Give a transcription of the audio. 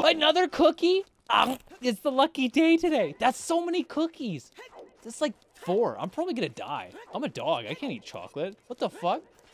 Another cookie? It's the lucky day today. That's so many cookies. That's like 4. I'm probably gonna die. I'm a dog. I can't eat chocolate. What the fuck?